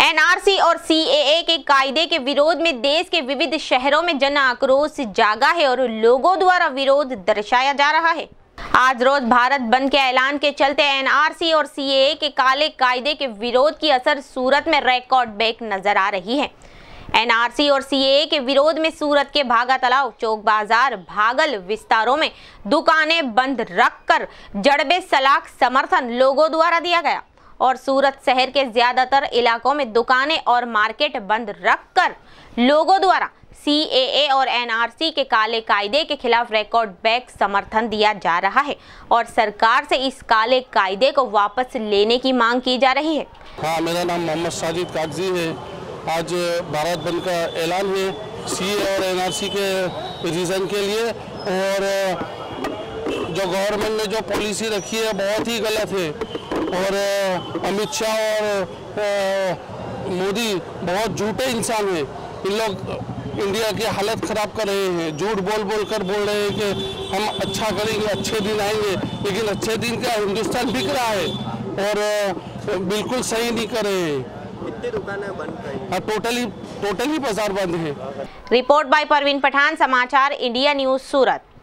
NRC और CAA के कायदे के विरोध में देश के विविध शहरों में जन आक्रोश जागा है और लोगों द्वारा विरोध दर्शाया जा रहा है। आज रोज भारत बंद के ऐलान के चलते एनआरसी और सीएए के काले कायदे के विरोध की असर सूरत में रिकॉर्ड ब्रेक नजर आ रही है। एनआरसी और सीएए के विरोध में सूरत के भागा तालाब, चौक बाजार, भागल विस्तारों में दुकानें बंद रखकर जड़बे सलाख समर्थन लोगों द्वारा दिया गया और सूरत शहर के ज्यादातर इलाकों में दुकानें और मार्केट बंद रखकर लोगों द्वारा सीएए और एनआरसी के काले कायदे के खिलाफ रिकॉर्ड ब्रेक समर्थन दिया जा रहा है और सरकार से इस काले कायदे को वापस लेने की मांग की जा रही है। हाँ, मेरा नाम मोहम्मद साजिद कागजी है। आज भारत बंद का ऐलान है सीएए और एनआरसी के रीज़न के लिए, और जो गवर्नमेंट ने जो पॉलिसी रखी है बहुत ही गलत है और अमित शाह और मोदी बहुत झूठे इंसान हैं। इन लोग इंडिया की हालत ख़राब कर रहे हैं, झूठ बोल कर बोल रहे हैं कि हम अच्छा करेंगे, अच्छे दिन आएंगे, लेकिन अच्छे दिन का हिंदुस्तान बिक रहा है और बिल्कुल सही नहीं कर रहे हैं। कितनी दुकानें बंद हैं? टोटली बाजार बंद है। रिपोर्ट बाय परवीन पठान, समाचार इंडिया न्यूज़ सूरत।